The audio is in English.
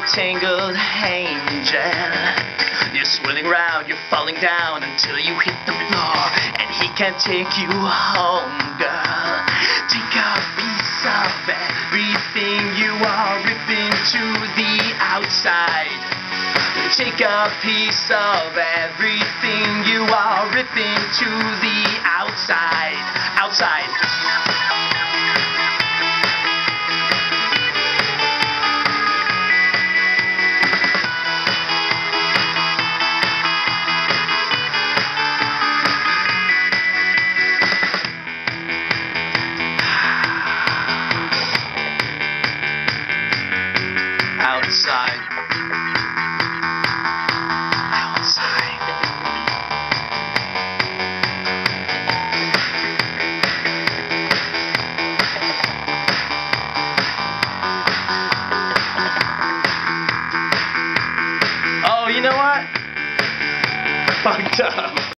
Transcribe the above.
tangled angel. You're swirling round, you're falling down until you hit the floor, and he can't take you home, girl. Take a piece of everything you are, ripping to the outside. Take a piece of everything you are, ripping to the outside, outside. Outside. Outside. Oh, you know what? Fucked up.